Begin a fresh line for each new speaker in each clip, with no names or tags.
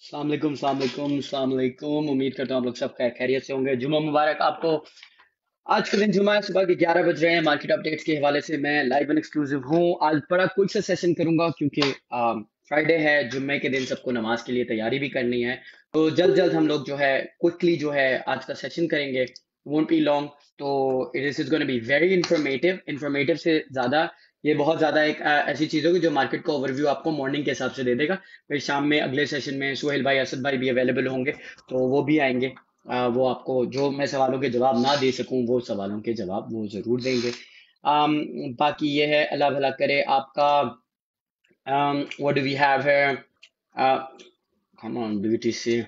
सलाम अलैकुम। उम्मीद करता हूँ आप लोग सब खैरियत से होंगे। जुम्मा मुबारक आपको। आज के दिन जुम्मा है, सुबह के 11 बज रहे हैं। मार्केट अपडेट्स के हवाले से मैं लाइव एंड एक्सक्लूसिव हूँ। आज बड़ा क्विक सा सेशन करूंगा क्योंकि फ्राइडे है, जुम्मे के दिन सबको नमाज के लिए तैयारी भी करनी है। तो जल्द जल्द हम लोग जो है क्विकली जो है आज का सेशन करेंगे। Won't be long. तो this is gonna be very informative. Informative से ज्यादा ये बहुत ज्यादा एक ऐसी चीज होगी जो मार्केट का ओवरव्यू आपको मॉर्निंग के हिसाब से दे देगा। फिर शाम में अगले सेशन में सुहेल भाई, असद भाई भी अवेलेबल होंगे, तो वो भी आएंगे। वो आपको जो मैं सवालों के जवाब ना दे सकूं वो सवालों के जवाब वो जरूर देंगे। बाकी ये है, अल्लाह भला करे आपका। What do we have here? Come on BTC.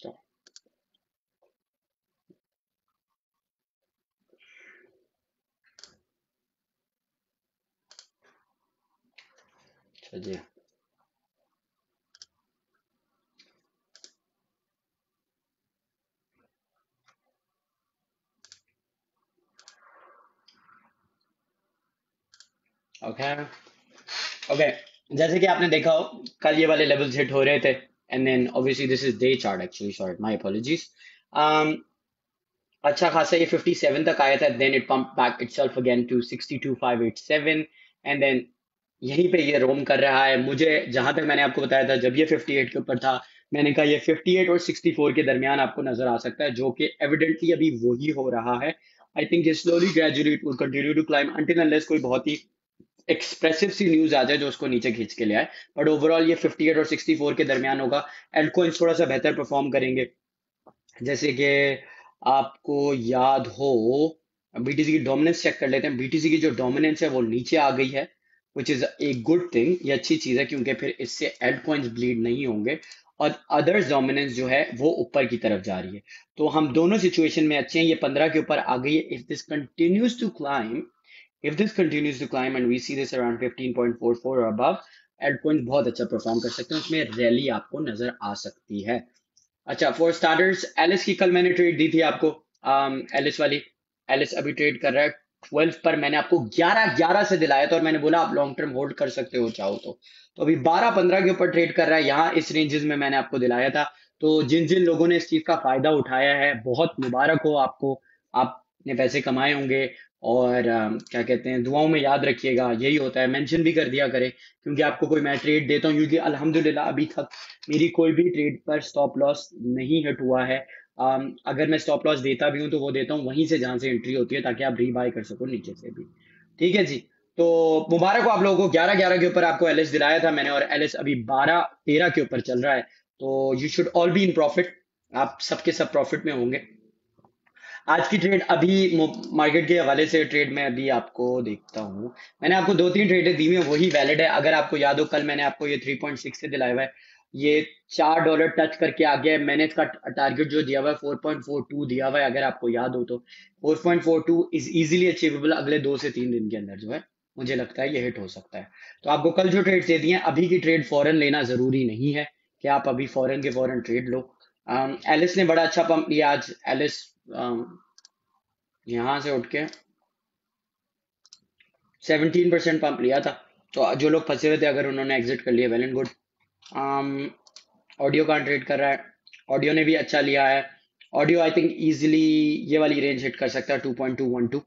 अच्छा जी। ओके। ओके। जैसे कि आपने देखा हो, कल ये वाले लेवल्स हिट हो रहे थे, and then obviously this is day chart actually, sorry my apologies. अच्छा खासा ये 57 तक आया था, then it pump back itself again to 62587, and then यहीं पे ये रोम कर रहा है। मुझे जहां तक मैंने आपको बताया था जब ये 58 के ऊपर था, मैंने कहा ये 58 और 64 के दरमियान आपको नजर आ सकता है, जो कि एविडेंटली अभी वही हो रहा है। आई थिंक ये slowly gradually it will continue to climb until unless कोई बहुत ही एक्सप्रेसिव सी न्यूज आ जाए जो उसको नीचे खींच के ले आए। बट ओवरऑल ये 58 और 64 के दरमियान होगा। एल्ट कॉइंस थोड़ा सा बेहतर परफॉर्म करेंगे। जैसे कि आपको याद हो, बीटीसी की डोमिनेंस चेक कर लेते हैं। बीटीसी की जो डोमिनेंस है वो नीचे आ गई है, which is a good thing. ये अच्छी चीज है क्योंकि फिर इससे एल्ट कॉइंस ब्लीड नहीं होंगे, और अदर्स डोमिनेंस जो है वो ऊपर की तरफ जा रही है। तो हम दोनों सिचुएशन में अच्छे हैं। ये 15 के ऊपर आ गई है। If this continues to climb, if this continues to climb and we see this around 15.44 or above, altcoins बहुत अच्छा परफॉर्म कर सकते हैं, उसमें रैली आपको नजर आ सकती है। अच्छा, फॉर स्टार्टर्स, एलिस की कल मैंने ट्रेड दी थी आपको। एलिस वाली, एलिस अभी ट्रेड कर रहा है 12 पर। मैंने आपको 11-11 से दिलाया था और मैंने बोला आप लॉन्ग टर्म होल्ड कर सकते हो चाहो तो अभी 12-15 के ऊपर ट्रेड कर रहा है। यहाँ इस रेंजेस में मैंने आपको दिलाया था। तो जिन जिन लोगों ने इस चीज का फायदा उठाया है, बहुत मुबारक हो आपको। आपने पैसे कमाए होंगे। और क्या कहते हैं, दुआओं में याद रखिएगा। यही होता है, मेंशन भी कर दिया करें क्योंकि आपको कोई मैं ट्रेड देता हूँ, क्योंकि अल्हम्दुलिल्लाह अभी तक मेरी कोई भी ट्रेड पर स्टॉप लॉस नहीं हिट हुआ है। अगर मैं स्टॉप लॉस देता भी हूँ तो वो देता हूँ वहीं से जहां से एंट्री होती है, ताकि आप रीबाय कर सको नीचे से भी। ठीक है जी। तो मुबारक हो आप लोगों को। 11-11 के ऊपर आपको एलएस दिलाया था मैंने, और एलएस अभी 12-13 के ऊपर चल रहा है। तो you should all be in profit. आप सबके सब प्रॉफिट में होंगे। आज की ट्रेड अभी मार्केट के हवाले से ट्रेड में अभी आपको देखता हूँ। मैंने आपको 2-3 ट्रेडें दी हुई हैं, वही वैलिड है। अगर आपको याद हो, कल मैंने आपको ये 3.6 से दिलाया हुआ है। ये $4 टच करके आ गया है। मैंने इसका टारगेट जो दिया हुआ है 4.42 दिया हुआ है, अगर आपको याद हो तो। 4.42 इज इजीली अचीवेबल अगले 2 से 3 दिन के अंदर जो है। मुझे लगता है ये हिट हो सकता है। तो आपको कल जो ट्रेड दे दिए हैं, अभी की ट्रेड फॉरन लेना जरूरी नहीं है कि आप अभी फॉरन के फॉरन ट्रेड लो। एलिस ने बड़ा अच्छा पंप लिया आज। एलिस यहाँ से उठ के 17% पंप लिया था। तो जो लोग फंसे हुए थे, अगर उन्होंने एग्जिट कर लिया, वेल एंड गुड। ऑडियो का ट्रेड कर रहा है। ऑडियो ने भी अच्छा लिया है। ऑडियो आई थिंक इजीली ये वाली रेंज हिट कर सकता है, 2.212।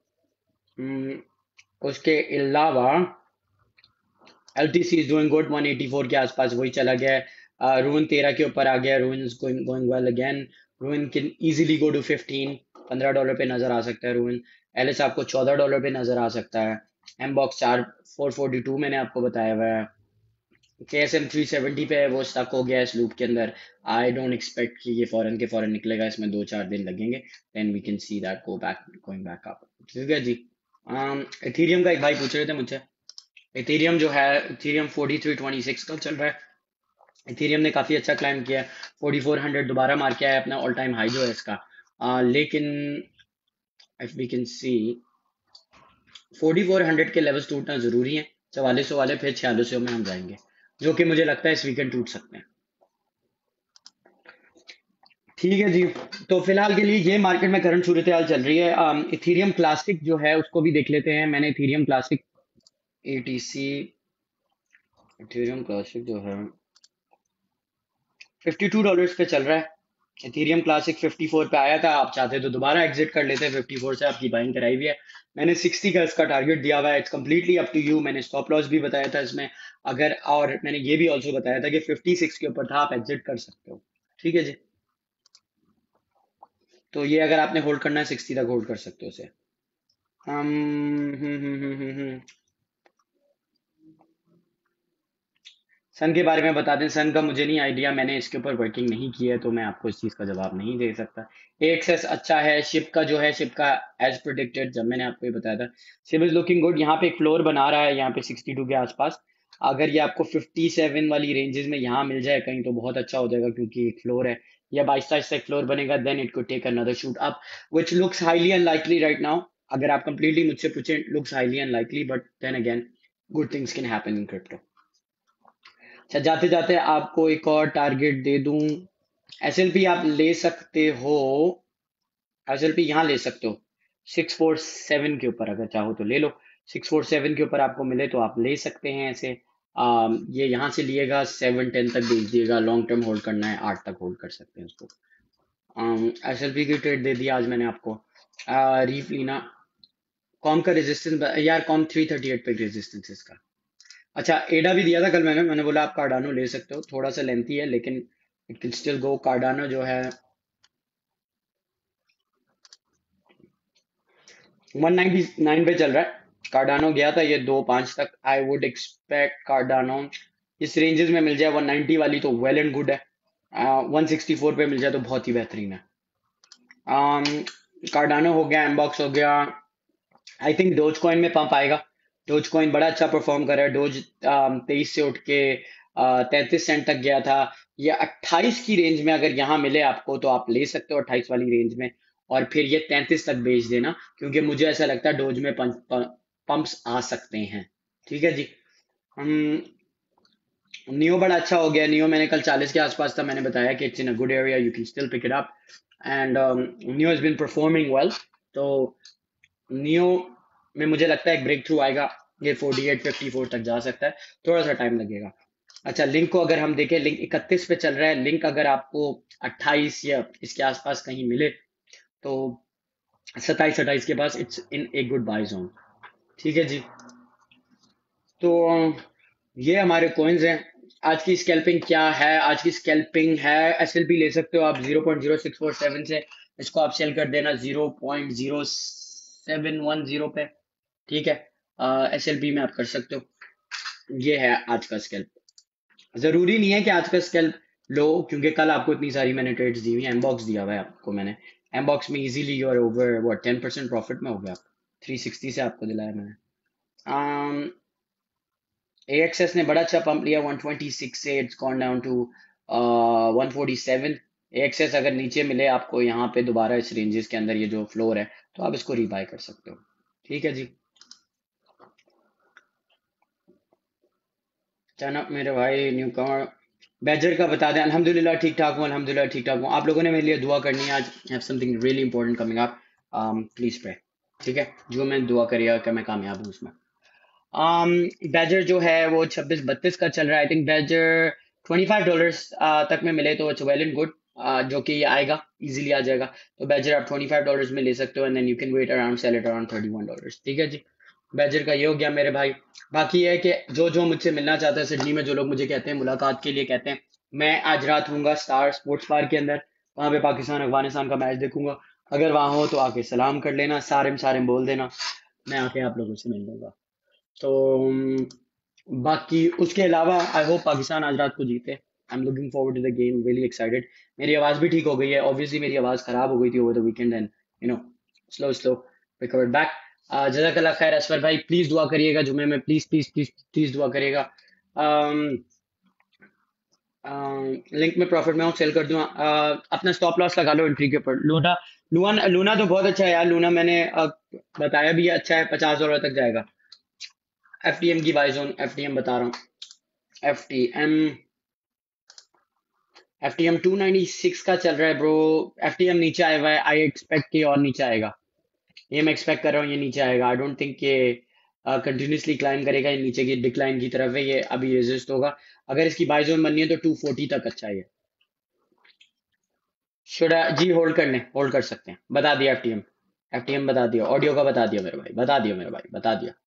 उसके अलावा L T C is doing good, 184 के आसपास वही चला गया है। रूइन 13 के ऊपर आ गया। Ruin is going going well again. Ruin can easily go to 15। $15 पे नजर आ सकता है रूइन। एलिस आपको $14 पे नजर आ सकता है। एम बॉक्स 442 मैंने आपको बताया हुआ है। के एस एम 370 पे है, वो स्टक हो गया है इस लूप के अंदर। आई डोंट एक्सपेक्ट कि ये फॉरन के फॉरन निकलेगा, इसमें 2-4 दिन लगेंगे। Then we can see that going back up. ठीक है जी। इथीरियम का एक भाई पूछ रहे थे मुझसे। इथेरियम जो है, इथेरियम 4326 का चल रहा है। इथेरियम ने काफी अच्छा क्लाइम किया है। 4400 दोबारा मार के आया है, अपना ऑल टाइम हाई जो है इसका। लेकिन इफ वी कैन सी, 4400 के लेवल्स टूटना जरूरी है। 4400 वाले, फिर 4600 में हम जाएंगे, जो कि मुझे लगता है इस वीकेंड टूट सकते हैं। ठीक है जी। तो फिलहाल के लिए ये मार्केट में करंट सूरत हाल चल रही है। इथेरियम क्लासिक जो है उसको भी देख लेते हैं। मैंने Ethereum classic ETC, Ethereum classic जो है $52 पे चल रहा है। इथेरियम क्लासिक 54 पे आया था, आप चाहते तो दोबारा एग्जिट कर लेते। 54 से आपकी बाइंग कराई हुई है। मैंने 60 का इसका टारगेट दिया हुआ है। It's completely up to you. मैंने स्टॉप लॉस भी बताया था इसमें, अगर, और मैंने ये भी ऑल्सो बताया था कि 56 के ऊपर था, आप एग्जिट कर सकते हो। ठीक है जी। तो ये अगर आपने होल्ड करना है 60 तक होल्ड कर सकते हो उसे। हम सन के बारे में बता दें, सन का मुझे नहीं आइडिया, मैंने इसके ऊपर वर्किंग नहीं की है, तो मैं आपको इस चीज़ का जवाब नहीं दे सकता। एक्सेस अच्छा है, शिप का जो है, शिप का एज प्रोडिक्टेड जब मैंने आपको ये बताया था, शिप इज लुकिंग गुड। यहाँ पे एक फ्लोर बना रहा है, यहाँ पे 62 के आसपास। अगर ये आपको 57 वाली रेंजेस में यहाँ मिल जाए कहीं, तो बहुत अच्छा हो जाएगा, क्योंकि एक फ्लोर है। या आहिस्ता आहिस्ता एक फ्लोर बनेगा, then it could take another shoot up, which looks highly unlikely right now. अगर आप कंप्लीटली मुझसे पूछें, looks highly unlikely, but then again good things can happen in crypto. अच्छा, जाते जाते आपको एक और टारगेट दे दूं। एसएलपी आप ले सकते हो, एसएलपी यहाँ ले सकते हो 647 के ऊपर, अगर चाहो तो ले लो। 647 के ऊपर आपको मिले तो आप ले सकते हैं ऐसे। ये यहाँ से लिएगा, 710 तक भेज दिएगा। लॉन्ग टर्म होल्ड करना है, 8 तक होल्ड कर सकते हैं उसको। एसएलपी की ट्रेड दे दिया आज मैंने आपको। रीफ लीना, कॉम का रेजिस्टेंस यार, कॉम 338 पे रेजिस्टेंस इसका। अच्छा, एडा भी दिया था कल मैंने बोला आप कार्डानो ले सकते हो, थोड़ा सा लेंथी है लेकिन it can still go. Cardano जो है 199 पे चल रहा है। कार्डानो गया था ये 2.5 तक। आई वुड एक्सपेक्ट कार्डानो इस रेंजेस में मिल जाए 190 वाली, तो वेल एंड गुड है। 164 पे मिल जाए तो बहुत ही बेहतरीन है। कार्डानो हो गया, एमबॉक्स हो गया। आई थिंक डोज कॉइन में पंप आएगा। डोज कॉइन बड़ा अच्छा परफॉर्म कर रहा है। डोज 23 से उठ के 33 सेंट तक गया था। ये 28 की रेंज में अगर यहाँ मिले आपको, तो आप ले सकते हो 28 वाली रेंज में, और फिर ये 33 तक बेच देना, क्योंकि मुझे ऐसा लगता है डोज में पंप्स आ सकते हैं। ठीक है जी। हम नियो बड़ा अच्छा हो गया। नियो मैंने कल 40 के आसपास था, मैंने बताया कि it's in a good area, you can still pick it up, and Neo has been performing well. तो नियो में मुझे लगता है एक ब्रेक थ्रू आएगा। ये 48 54 तक जा सकता है, थोड़ा सा टाइम लगेगा। अच्छा, लिंक को अगर हम देखें, लिंक 31 पे चल रहा है। लिंक अगर आपको 28 या इसके आसपास कहीं मिले, तो 27 28 के पास it's in a good buy zone. ठीक है जी। तो ये हमारे कॉइन्स हैं। आज की स्कैल्पिंग क्या है? आज की स्कैल्पिंग है, एसएलपी ले सकते हो आप 0.0647 से, इसको आप सेल कर देना 0.0710 पे। ठीक है, एसएलपी में आप कर सकते हो। ये है आज का स्कैल्प। जरूरी नहीं है कि आज का स्कैल्प लो, क्योंकि कल आपको इतनी सारी मैंने ट्रेड्स दी हुई हैं। एमबॉक्स दिया हुआ है आपको मैंने। एमबॉक्स में easily you are over what 10% profit में हो गया। 360 से आपको दिलाया मैंने। AXS ने बड़ा अच्छा पंप लिया 126 से, it's gone down to 147। AXS अगर नीचे मिले आपको यहाँ पे दोबारा इस रेंजेस के अंदर, ये जो फ्लोर है, तो आप इसको रीबाय कर सकते हो। ठीक है जी। चना मेरे भाई न्यू कमर, बैजर का बता दें। अल्हम्दुलिल्लाह ठीक ठाक हूँ, अल्हम्दुलिल्लाह ठीक ठाक हूँ। आप लोगों ने मेरे लिए दुआ करनी है आज। Have something really important coming up, please pray. ठीक है, जो मैं दुआ करिएगा कि मैं कामयाब हूँ उसमें। बैजर जो है वो 26 32 का चल रहा है। आई थिंक बैजर $25 तक में मिले तो इट्स वेल एंड गुड, जो कि ये आएगा, इजीली आ जाएगा। तो बैजर आप $25 में ले सकते हो, and then you can wait around, sell it around $31। ठीक है जी। बैजर का ये हो गया मेरे भाई। बाकी ये है कि जो जो मुझसे मिलना चाहता है सिडनी में, जो लोग मुझे कहते हैं मुलाकात के लिए कहते हैं, मैं आज रात हूँगा स्टार स्पोर्ट्स बार के अंदर। वहाँ पे पाकिस्तान अफगानिस्तान का मैच देखूंगा। अगर वहाँ हो तो आके सलाम कर लेना, सारे सारे बोल देना, मैं आके आप लोगों से मिल लूंगा। तो बाकी उसके अलावा आई होप पाकिस्तान आज रात को जीते। I am looking forward to the game, really excited. मेरी आवाज़ भी ठीक हो गई है। ऑब्वियसली मेरी आवाज़ खराब हो गई थी over the weekend, and you know slow slow recovered back. जज़ाकल्लाह खैर असफर भाई, प्लीज़ दुआ करिएगा जुमे में, प्लीज़ प्लीज़ प्लीज़ प्लीज़ दुआ करिएगा। लिंक में प्रॉफिट में हूँ, सेल कर दूँ। अपना स्टॉप लॉस लगा लो एंट्री के ऊपर। लूना, लूना लूना तो बहुत अच्छा है यार। लूना मैंने बताया भी है, अच्छा है, $50 तक जाएगा। FTM की बाई जोन, FTM बता रहा हूँ। एफ टी एम 296 का चल रहा है ब्रो। FTM नीचे आया हुआ है, आई एक्सपेक्ट कि और नीचे आएगा। ये मैं एक्सपेक्ट कर रहा हूँ, ये नीचे आएगा। आई डोंट थिंक ये कंटिन्यूसली क्लाइम करेगा, ये नीचे की डिक्लाइन की तरफ है, ये अभी रेजिस्ट होगा। अगर इसकी बाई जोन बननी है तो 240 तक अच्छा है ये। शुड जी होल्ड कर लें, होल्ड कर सकते हैं। बता दिया एफटीएम, एफटीएम बता दिया, ऑडियो का बता दिया मेरे भाई, बता दिया मेरे भाई, बता दिया।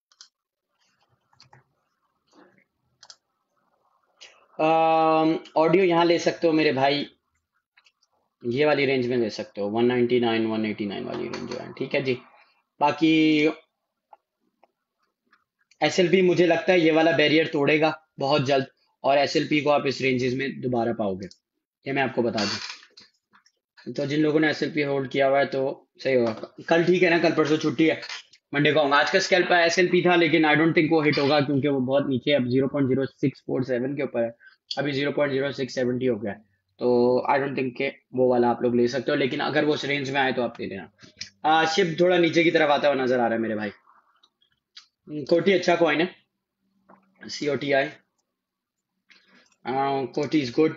ऑडियो यहाँ ले सकते हो मेरे भाई, ये वाली रेंज में ले सकते हो, 199 189 वाली रेंज जो है, ठीक है जी। बाकी एसएलपी मुझे लगता है ये वाला बैरियर तोड़ेगा बहुत जल्द, और एसएलपी को आप इस रेंजेस में दोबारा पाओगे, ये मैं आपको बता दूं। तो जिन लोगों ने एसएलपी होल्ड किया हुआ है तो सही होगा। कल ठीक है ना, कल परसों छुट्टी है, मंडे को आऊंगा। आज का स्कैल्प एसएलपी था लेकिन आई डोंट थिंक वो हिट होगा, क्योंकि वो बहुत नीचे है, अब 0.0647 के ऊपर है, अभी 0.0670 हो गया है। तो आई डोंट थिंक के वो वाला आप लोग ले सकते हो, लेकिन अगर वो उस रेंज में आए तो आप ले लेना। शिप थोड़ा नीचे की तरफ आता हुआ नजर आ रहा है मेरे भाई। कोटी अच्छा कॉइन है, COTI, Coti is good.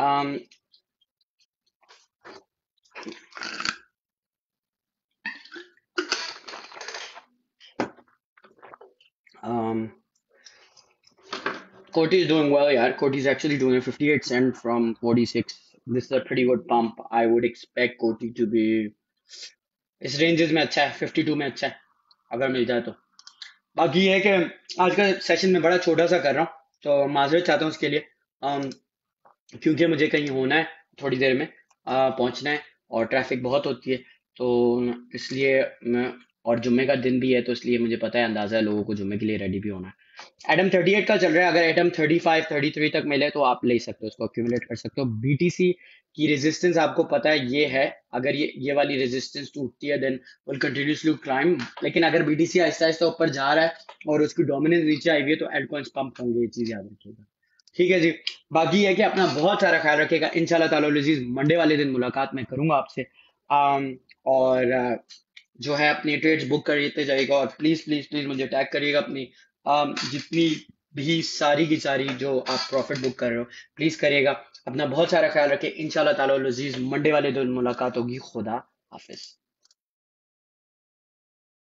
Coty is doing well, yeah. Coty is actually doing a 58 cent from 46. This is a pretty good pump. I would expect Coty to be इस रेंजेस में अच्छा है, 52 में अच्छा है अगर मिल जाए तो। बाकी ये है कि आज का सेशन मैं बड़ा छोटा सा कर रहा हूँ, तो माजरत चाहता हूँ उसके लिए। क्योंकि मुझे कहीं होना है थोड़ी देर में, पहुंचना है, और ट्रैफिक बहुत होती है, तो इसलिए मैं, और जुम्मे का दिन भी है, तो इसलिए मुझे पता है, अंदाजा है लोगों को जुम्मे के लिए रेडी भी होना है। एटम 38 का चल रहा है, अगर एटम 35 33 तक मिले तो आप ले सकते हो, उसको एक्यूमुलेट कर सकते हो। बीटीसी की रेजिस्टेंस आपको पता है ये है, अगर ये वाली रेजिस्टेंस टूटती है देन विल कंटिन्यूसली क्लाइम, लेकिन अगर बीटीसी आहिस्ता आहिस्ता ऊपर जा रहा है और उसकी डोमिनेंस नीचे आई हुई है तो एल्ट कॉइंस पंप होंगे, ये चीज याद रखिएगा, ठीक है जी। बाकी ये है कि अपना बहुत सारा ख्याल रखिएगा, इंशाल्लाह ताला लजीज मंडे वाले दिन मुलाकात मैं करूंगा आपसे। और जो है अपनी ट्रेड्स बुक करते जाइएगा, और प्लीज प्लीज प्लीज मुझे टैग करिएगा अपनी जितनी भी सारी की सारी जो आप प्रॉफिट बुक कर रहे हो, प्लीज करिएगा। अपना बहुत सारा ख्याल रखिए, इंशाल्लाह ताला लजीज मंडे वाले दिन मुलाकात होगी। खुदा हाफिज।